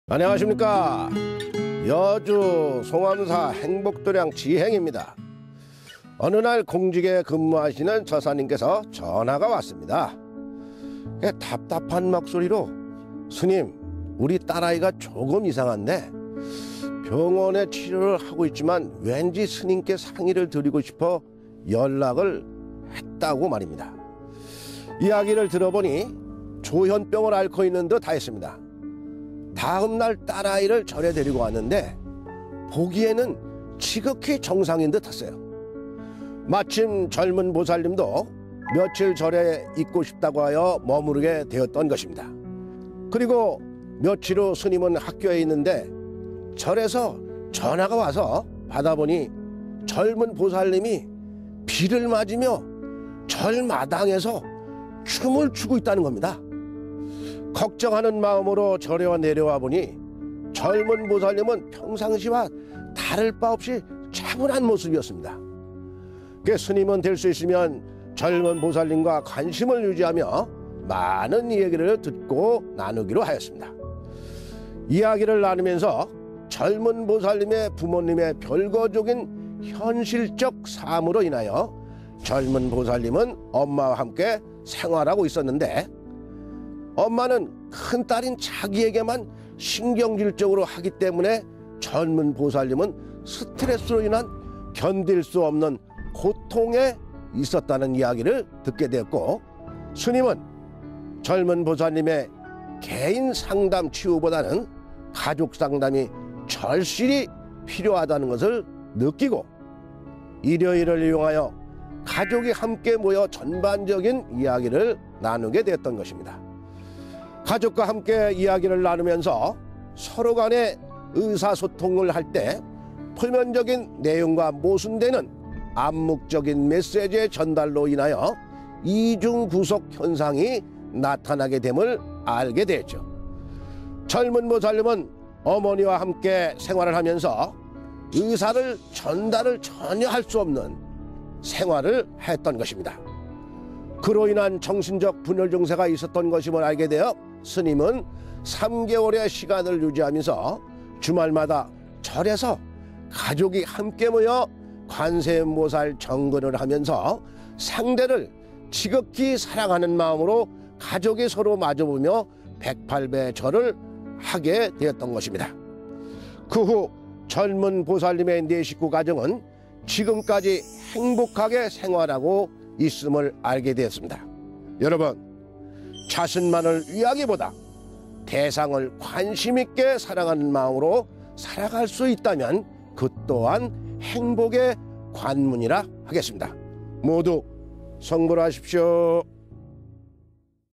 안녕하십니까. 여주 송암사 행복도량 지행입니다. 어느 날 공직에 근무하시는 저사님께서 전화가 왔습니다. 답답한 목소리로 스님, 우리 딸아이가 조금 이상한데 병원에 치료를 하고 있지만 왠지 스님께 상의를 드리고 싶어 연락을 했다고 말입니다. 이야기를 들어보니 조현병을 앓고 있는 듯 하였습니다. 다음 날 딸아이를 절에 데리고 왔는데 보기에는 지극히 정상인 듯 했어요. 마침 젊은 보살님도 며칠 절에 있고 싶다고 하여 머무르게 되었던 것입니다. 그리고 며칠 후 스님은 학교에 있는데 절에서 전화가 와서 받아보니 젊은 보살님이 비를 맞으며 절 마당에서 춤을 추고 있다는 겁니다. 걱정하는 마음으로 절에 내려와 보니 젊은 보살님은 평상시와 다를 바 없이 차분한 모습이었습니다. 스님은 될 수 있으면 젊은 보살님과 관심을 유지하며 많은 얘기를 듣고 나누기로 하였습니다. 이야기를 나누면서 젊은 보살님의 부모님의 별거적인 현실적 삶으로 인하여 젊은 보살님은 엄마와 함께 생활하고 있었는데 엄마는 큰딸인 자기에게만 신경질적으로 하기 때문에 젊은 보살님은 스트레스로 인한 견딜 수 없는 고통에 있었다는 이야기를 듣게 되었고, 스님은 젊은 보살님의 개인 상담 치유보다는 가족 상담이 절실히 필요하다는 것을 느끼고 일요일을 이용하여 가족이 함께 모여 전반적인 이야기를 나누게 되었던 것입니다. 가족과 함께 이야기를 나누면서 서로 간에 의사소통을 할 때 표면적인 내용과 모순되는 암묵적인 메시지의 전달로 인하여 이중구속 현상이 나타나게 됨을 알게 되었죠. 젊은 보살님은 어머니와 함께 생활을 하면서 의사를 전달을 전혀 할 수 없는 생활을 했던 것입니다. 그로 인한 정신적 분열 증세가 있었던 것임을 알게 되어 스님은 3개월의 시간을 유지하면서 주말마다 절에서 가족이 함께 모여 관세음보살 정근을 하면서 상대를 지극히 사랑하는 마음으로 가족이 서로 마주보며 108배 절을 하게 되었던 것입니다. 그 후 젊은 보살님의 4식구 가정은 지금까지 행복하게 생활하고 있음을 알게 되었습니다. 여러분, 자신만을 위하기보다 대상을 관심 있게 사랑하는 마음으로 살아갈 수 있다면 그 또한 행복의 관문이라 하겠습니다. 모두 성불하십시오.